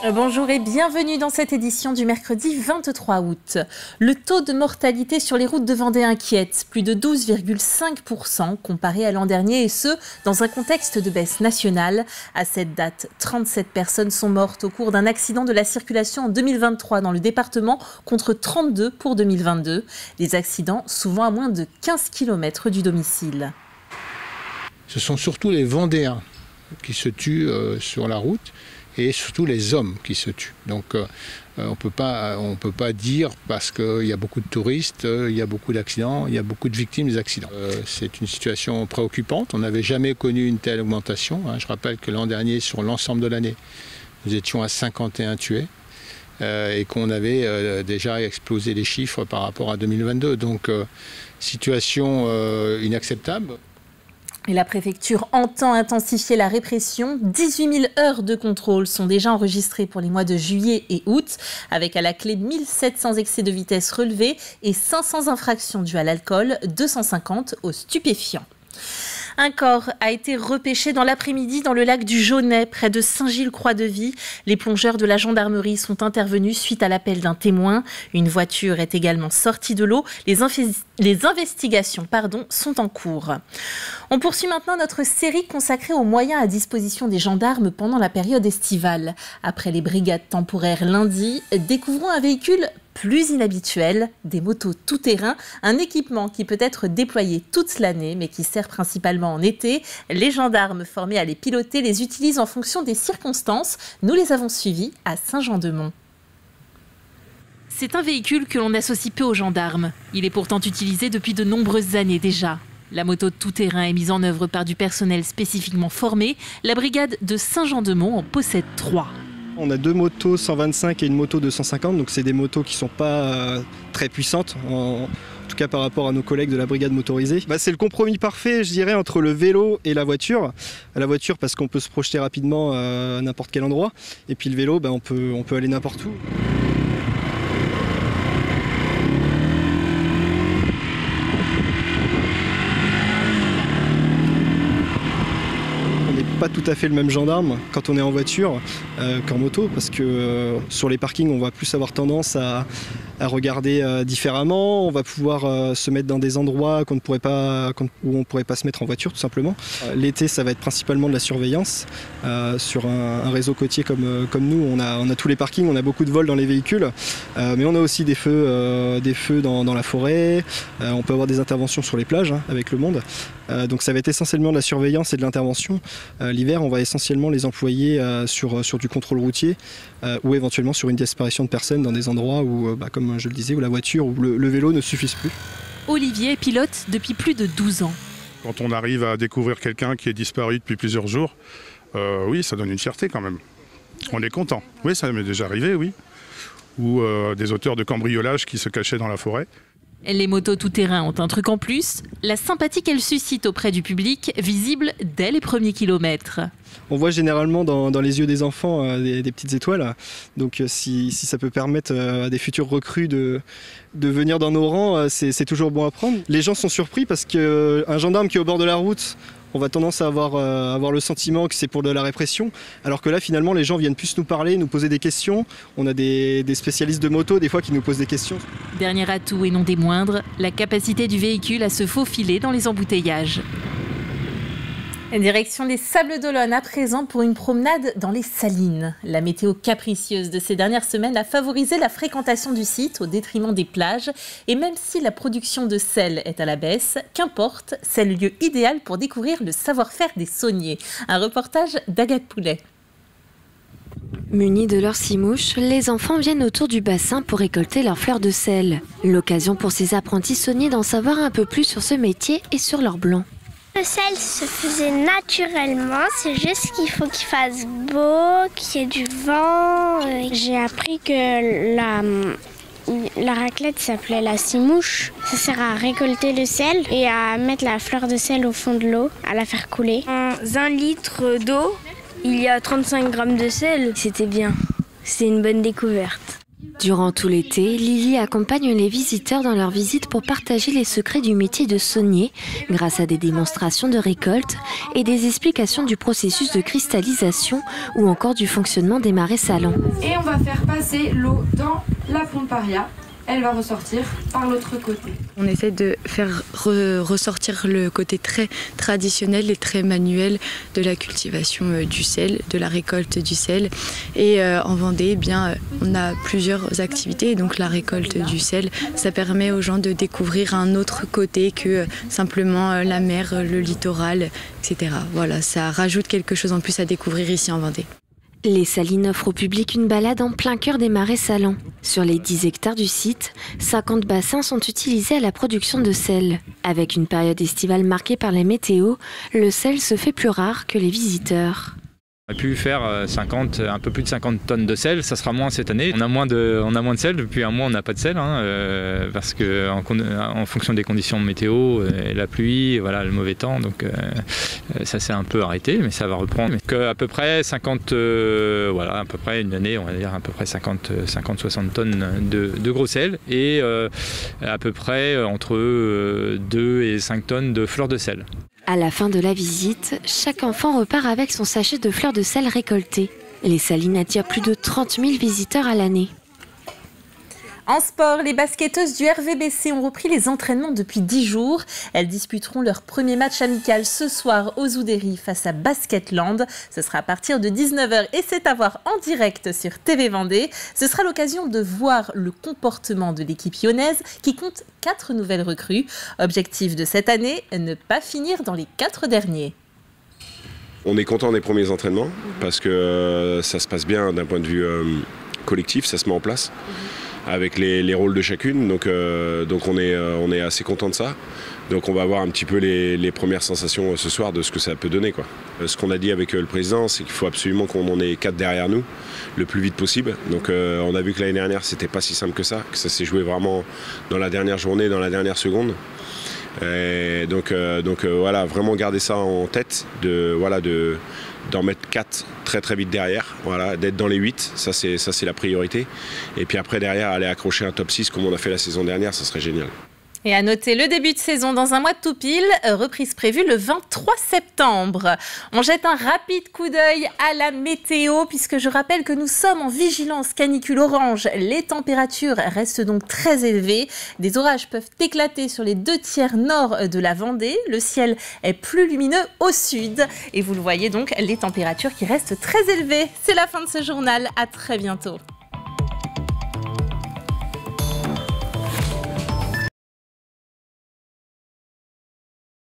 Bonjour et bienvenue dans cette édition du mercredi 23 août. Le taux de mortalité sur les routes de Vendée inquiète, plus de 12,5% comparé à l'an dernier et ce, dans un contexte de baisse nationale. À cette date, 37 personnes sont mortes au cours d'un accident de la circulation en 2023 dans le département contre 32 pour 2022. Des accidents souvent à moins de 15 km du domicile. Ce sont surtout les Vendéens qui se tuent sur la route. Et surtout les hommes qui se tuent. Donc on peut pas dire parce qu'il y a beaucoup de touristes, il y a beaucoup d'accidents, il y a beaucoup de victimes des accidents. C'est une situation préoccupante, on n'avait jamais connu une telle augmentation. Je rappelle que l'an dernier, sur l'ensemble de l'année, nous étions à 51 tués et qu'on avait déjà explosé les chiffres par rapport à 2022. Donc situation inacceptable. Et la préfecture entend intensifier la répression. 18 000 heures de contrôle sont déjà enregistrées pour les mois de juillet et août, avec à la clé 1700 excès de vitesse relevés et 500 infractions dues à l'alcool, 250 aux stupéfiants. Un corps a été repêché dans l'après-midi dans le lac du Jaunet, près de Saint-Gilles-Croix-de-Vie. Les plongeurs de la gendarmerie sont intervenus suite à l'appel d'un témoin. Une voiture est également sortie de l'eau. Les investigations sont en cours. On poursuit maintenant notre série consacrée aux moyens à disposition des gendarmes pendant la période estivale. Après les brigades temporaires lundi, découvrons un véhicule plus inhabituel, des motos tout-terrain, un équipement qui peut être déployé toute l'année mais qui sert principalement en été. Les gendarmes formés à les piloter les utilisent en fonction des circonstances. Nous les avons suivis à Saint-Jean-de-Mont. C'est un véhicule que l'on associe peu aux gendarmes. Il est pourtant utilisé depuis de nombreuses années déjà. La moto tout-terrain est mise en œuvre par du personnel spécifiquement formé. La brigade de Saint-Jean-de-Mont en possède 3. On a 2 motos 125 et une moto 250, donc c'est des motos qui ne sont pas très puissantes, en tout cas par rapport à nos collègues de la brigade motorisée. C'est le compromis parfait, je dirais, entre le vélo et la voiture. La voiture parce qu'on peut se projeter rapidement à n'importe quel endroit, et puis le vélo, on peut aller n'importe où. Pas tout à fait le même gendarme quand on est en voiture qu'en moto, parce que sur les parkings on va plus avoir tendance à regarder différemment, on va pouvoir se mettre dans des endroits où on ne pourrait pas se mettre en voiture tout simplement. L'été ça va être principalement de la surveillance. Sur un réseau côtier comme nous, on a tous les parkings, on a beaucoup de vols dans les véhicules, mais on a aussi des feux dans la forêt, on peut avoir des interventions sur les plages avec le monde. Donc ça va être essentiellement de la surveillance et de l'intervention. L'hiver, on va essentiellement les employer sur du contrôle routier ou éventuellement sur une disparition de personnes dans des endroits où, comme je le disais, où la voiture ou le vélo ne suffisent plus. Olivier est pilote depuis plus de 12 ans. Quand on arrive à découvrir quelqu'un qui est disparu depuis plusieurs jours, oui, ça donne une fierté quand même. On est content. Oui, ça m'est déjà arrivé, oui. Ou des auteurs de cambriolage qui se cachaient dans la forêt. Les motos tout-terrain ont un truc en plus, la sympathie qu'elles suscitent auprès du public, visible dès les premiers kilomètres. On voit généralement dans les yeux des enfants des petites étoiles, donc si ça peut permettre à des futurs recrues de venir dans nos rangs, c'est toujours bon à prendre. Les gens sont surpris parce qu'un gendarme qui est au bord de la route, on va tendance à avoir le sentiment que c'est pour de la répression, alors que là finalement les gens viennent plus nous parler, nous poser des questions. On a des spécialistes de moto des fois qui nous posent des questions. Dernier atout et non des moindres, la capacité du véhicule à se faufiler dans les embouteillages. Direction les Sables d'Olonne à présent pour une promenade dans les Salines. La météo capricieuse de ces dernières semaines a favorisé la fréquentation du site au détriment des plages. Et même si la production de sel est à la baisse, qu'importe, c'est le lieu idéal pour découvrir le savoir-faire des sauniers. Un reportage d'Agathe Poulet. Munis de leurs 6 mouches, les enfants viennent autour du bassin pour récolter leurs fleurs de sel. L'occasion pour ces apprentis sauniers d'en savoir un peu plus sur ce métier et sur leur blanc. Le sel se faisait naturellement, c'est juste qu'il faut qu'il fasse beau, qu'il y ait du vent. J'ai appris que la raclette s'appelait la cimouche. Ça sert à récolter le sel et à mettre la fleur de sel au fond de l'eau, à la faire couler. Dans 1 litre d'eau, il y a 35 grammes de sel. C'était bien, c'est une bonne découverte. Durant tout l'été, Lily accompagne les visiteurs dans leurs visites pour partager les secrets du métier de saunier grâce à des démonstrations de récolte et des explications du processus de cristallisation ou encore du fonctionnement des marais salants. Et on va faire passer l'eau dans la pompe aria. Elle va ressortir par l'autre côté. On essaie de faire ressortir le côté très traditionnel et très manuel de la cultivation du sel, de la récolte du sel. Et en Vendée, on a plusieurs activités. Donc la récolte du sel, ça permet aux gens de découvrir un autre côté que simplement la mer, le littoral, etc. Voilà, ça rajoute quelque chose en plus à découvrir ici en Vendée. Les salines offrent au public une balade en plein cœur des marais salants. Sur les 10 hectares du site, 50 bassins sont utilisés à la production de sel. Avec une période estivale marquée par les météos, le sel se fait plus rare que les visiteurs. On a pu faire un peu plus de 50 tonnes de sel, ça sera moins cette année. On a moins de sel, depuis un mois on n'a pas de sel, parce que en fonction des conditions météo, la pluie, voilà, le mauvais temps, donc ça s'est un peu arrêté, mais ça va reprendre. Donc, à peu près 50, à peu près une année, on va dire à peu près 50-60 tonnes de gros sel et à peu près entre 2 et 5 tonnes de fleurs de sel. À la fin de la visite, chaque enfant repart avec son sachet de fleurs de sel récoltées. Les salines attirent plus de 30 000 visiteurs à l'année. En sport, les basketteuses du RVBC ont repris les entraînements depuis 10 jours. Elles disputeront leur premier match amical ce soir aux Oudéry face à Basketland. Ce sera à partir de 19h et c'est à voir en direct sur TV Vendée. Ce sera l'occasion de voir le comportement de l'équipe lyonnaise qui compte 4 nouvelles recrues. Objectif de cette année, ne pas finir dans les 4 derniers. On est content des premiers entraînements parce que ça se passe bien d'un point de vue collectif, ça se met en place. Avec les rôles de chacune, donc on est assez content de ça. Donc on va voir un petit peu les premières sensations ce soir de ce que ça peut donner, quoi. Ce qu'on a dit avec le président, c'est qu'il faut absolument qu'on en ait 4 derrière nous, le plus vite possible. Donc on a vu que l'année dernière, c'était pas si simple que ça s'est joué vraiment dans la dernière journée, dans la dernière seconde. Et donc voilà, vraiment garder ça en tête, d'en mettre 4 très très vite derrière, voilà, d'être dans les 8, ça c'est la priorité. Et puis après derrière, aller accrocher un top 6 comme on a fait la saison dernière, ça serait génial. Et à noter le début de saison dans un mois tout pile, reprise prévue le 23 septembre. On jette un rapide coup d'œil à la météo puisque je rappelle que nous sommes en vigilance canicule orange. Les températures restent donc très élevées. Des orages peuvent éclater sur les 2 tiers nord de la Vendée. Le ciel est plus lumineux au sud. Et vous le voyez donc, les températures qui restent très élevées. C'est la fin de ce journal. À très bientôt.